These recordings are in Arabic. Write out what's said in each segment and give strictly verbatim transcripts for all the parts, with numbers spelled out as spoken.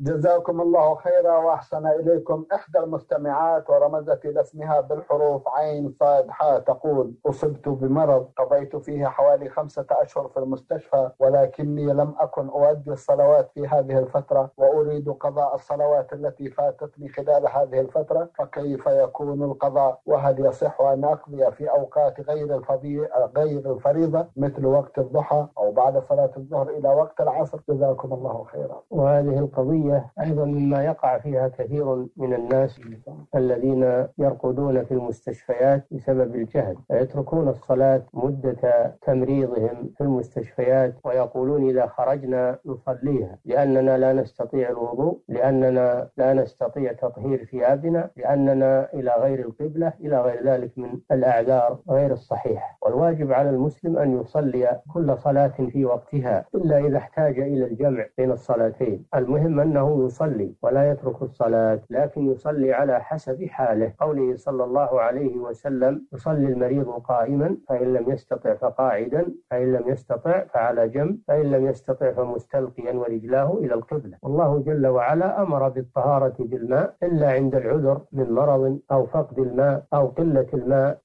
جزاكم الله خيرا وأحسن إليكم. إحدى المستمعات ورمزت إلى اسمها بالحروف عين صاد حاء تقول: أصبت بمرض قضيت فيه حوالي خمسة أشهر في المستشفى، ولكني لم أكن أؤدي الصلوات في هذه الفترة، وأريد قضاء الصلوات التي فاتتني خلال هذه الفترة، فكيف يكون القضاء؟ وهل يصح أن أقضي في أوقات غير الفضي... غير الفريضة مثل وقت الضحى أو بعد صلاة الظهر إلى وقت العصر؟ جزاكم الله خيرا. وهذه القضية أيضا مما يقع فيها كثير من الناس الذين يرقدون في المستشفيات بسبب الجهل، فيتركون الصلاة مدة تمريضهم في المستشفيات ويقولون إذا خرجنا نصليها، لأننا لا نستطيع الوضوء، لأننا لا نستطيع تطهير ثيابنا، لأننا إلى غير القبلة، إلى غير ذلك من الأعذار غير الصحيحة. والواجب على المسلم أن يصلي كل صلاة في وقتها إلا إذا احتاج إلى الجمع بين الصلاتين. المهم أنه يصلي ولا يترك الصلاة، لكن يصلي على حسب حاله. قوله صلى الله عليه وسلم: يصلي المريض قائما، فإن لم يستطع فقاعدا، فإن لم يستطع فعلى جنب، فإن لم يستطع فمستلقيا ورجلاه إلى القبلة. والله جل وعلا أمر بالطهارة بالماء إلا عند العذر من مرض أو فقد الماء أو قلة الماء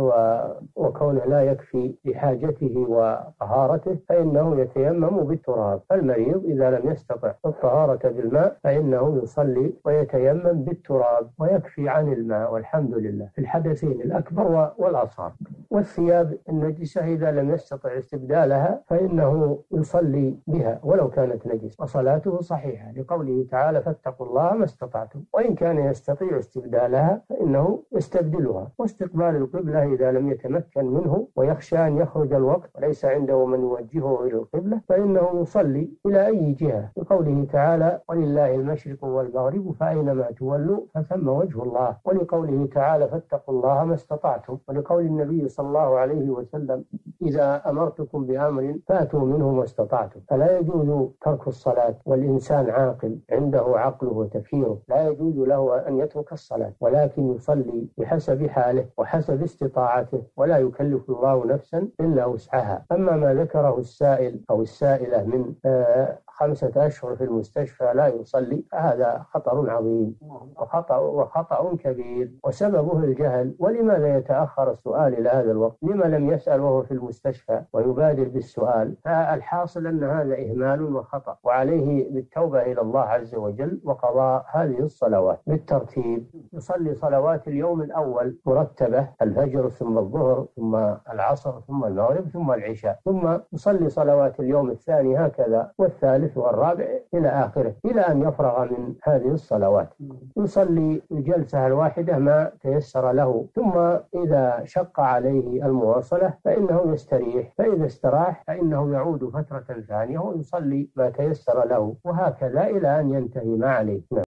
وكونه لا يكفي لحاجته وطهارته، فإنه يتيمم بالتراب. المريض إذا لم يستطع الطهارة بالماء فإنه يصلي ويتيمم بالتراب ويكفي عن الماء، والحمد لله، في الحدثين الأكبر والأصغر. والثياب النجسة إذا لم يستطع استبدالها فإنه يصلي بها ولو كانت نجسة وصلاته صحيحة، لقوله تعالى: فاتقوا الله ما استطعتم. وإن كان يستطيع استبدالها فإنه يستبدلها. واستقبال القبلة إذا لم يتمكن منه ويخشى أن يخرج الوقت وليس عنده من يوجهه إلى القبلة فإنه يصلي إلى أي جهة، لقوله تعالى: ولله المشرق والمغرب فأينما تولوا فثم وجه الله. ولقوله تعالى: فاتقوا الله ما استطعتم. ولقول النبي صلى الله عليه وسلم: إذا أمرتكم بأمر فأتوا منه ما استطعتم. فلا يجوز ترك الصلاة، والإنسان عاقل عنده عقله وتفكيره لا يجوز له أن يترك الصلاة، ولكن يصلي بحسب حاله وحسب استطاعته، ولا يكلف الله نفسا إلا وسعها. أما ما ذكره السائل أو السائلة من آه خمسة أشهر في المستشفى لا يصلي، فهذا خطر عظيم وخطأ, وخطأ كبير، وسببه الجهل. ولماذا يتأخر السؤال إلى هذا الوقت؟ لما لم يسأل وهو في المستشفى ويبادر بالسؤال؟ فالحاصل أن هذا إهمال وخطأ، وعليه بالتوبة إلى الله عز وجل وقضاء هذه الصلوات بالترتيب. يصلي صلوات اليوم الأول مرتبة: الفجر ثم الظهر ثم العصر ثم المغرب ثم العشاء، ثم يصلي صلوات اليوم الثاني هكذا، والثالث والرابع إلى آخره، إلى أن يفرغ من هذه الصلوات. يصلي الجلسة الواحدة ما تيسر له، ثم إذا شق عليه المواصلة فإنه يستريح، فإذا استراح فإنه يعود فترة ثانية ويصلي ما تيسر له، وهكذا إلى أن ينتهي ما عليه.